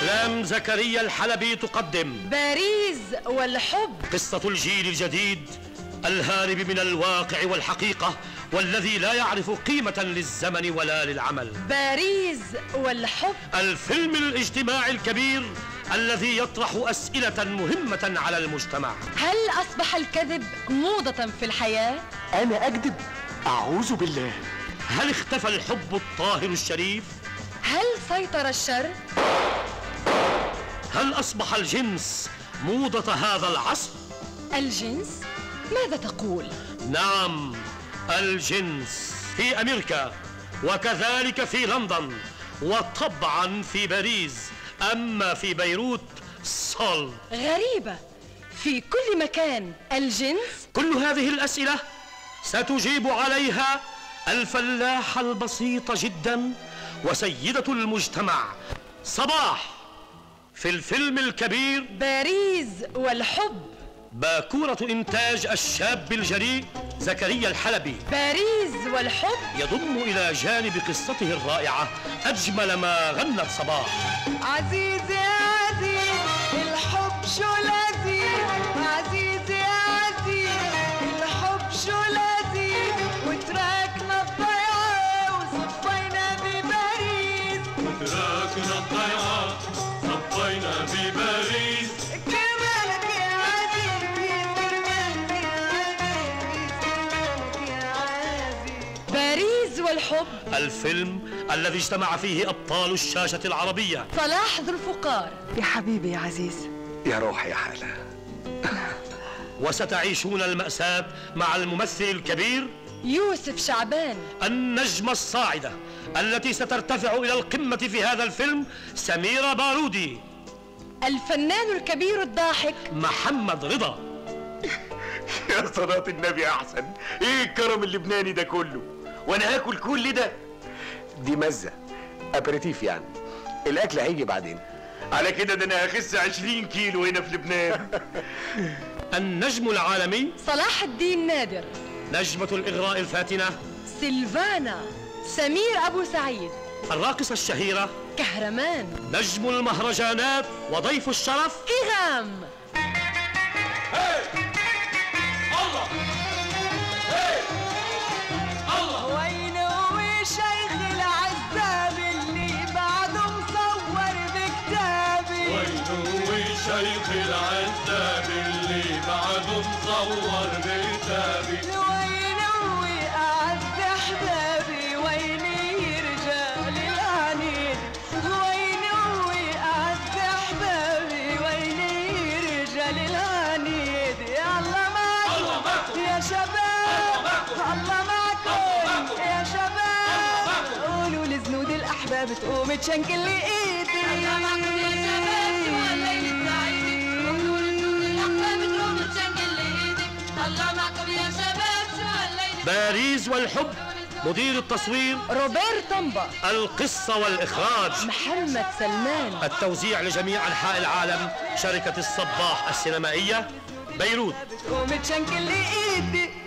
أفلام زكريا الحلبي تقدم باريس والحب، قصة الجيل الجديد الهارب من الواقع والحقيقة والذي لا يعرف قيمة للزمن ولا للعمل. باريس والحب، الفيلم الاجتماعي الكبير الذي يطرح أسئلة مهمة على المجتمع. هل أصبح الكذب موضة في الحياة؟ أنا أكذب؟ أعوذ بالله. هل اختفى الحب الطاهر الشريف؟ هل سيطر الشر؟ هل أصبح الجنس موضة هذا العصر؟ الجنس؟ ماذا تقول؟ نعم، الجنس في أمريكا وكذلك في لندن وطبعا في باريس، أما في بيروت صل. غريبة، في كل مكان الجنس. كل هذه الأسئلة ستجيب عليها الفلاحة البسيطة جدا وسيدة المجتمع صباح في الفيلم الكبير باريس والحب، باكورة إنتاج الشاب الجريء زكريا الحلبي. باريس والحب يضم إلى جانب قصته الرائعة أجمل ما غنت صباح. عزيزي يا عزيز الحب شو لذيذ، عزيزي يا عزيز الحب شو لذيذ، وتراكنا الضيعة وصفينا بباريس، وتراكنا الضيعة صفينا بباريس. كرمالك يا عزيز، كرمالك يا عزيز. باريس والحب، الفيلم الذي اجتمع فيه أبطال الشاشة العربية. صلاح ذوالفقار، يا حبيبي يا عزيز، يا روحي يا حالة. وستعيشون المأساة مع الممثل الكبير يوسف شعبان. النجمة الصاعدة التي سترتفع إلى القمة في هذا الفيلم سميرة بارودي. الفنان الكبير الضاحك محمد رضا. يا صلاة النبي أحسن، إيه الكرم اللبناني ده كله؟ وأنا هاكل كل ده؟ دي مزة أبريتيف يعني، الأكل هيجي بعدين. على كده ده أنا هخس 20 كيلو هنا في لبنان. النجم العالمي صلاح الدين نادر. نجمة الإغراء الفاتنة سلفانا. سمير أبو سعيد. الراقصة الشهيرة كهرمان. نجم المهرجانات وضيف الشرف إغام. الله الله. وينه شيخ العذاب اللي بعده مصور بكتابي، وينه شيخ العذاب اللي بعده مصور بكتابي، وينه أعز أحبابي، ويني رجال العنيد، وينه أعز أحبابي، ويني رجال العنيد. يا الله معكم يا شباب، الله معكم يا شباب، قولوا لزنود الأحباب تقوم تشنكل لي إيدي. الله معكم يا شباب، شو الليل السعيد، قولوا لزنود الأحباب تقوم تشنكل لي إيدي. الله معكم يا شباب، شو الليل. باريس والحب، مدير التصوير روبير طنبا. القصة والإخراج محمد سلمان. التوزيع لجميع أنحاء العالم شركة الصباح السينمائية بيروت. قوم تشنكل لي إيدي.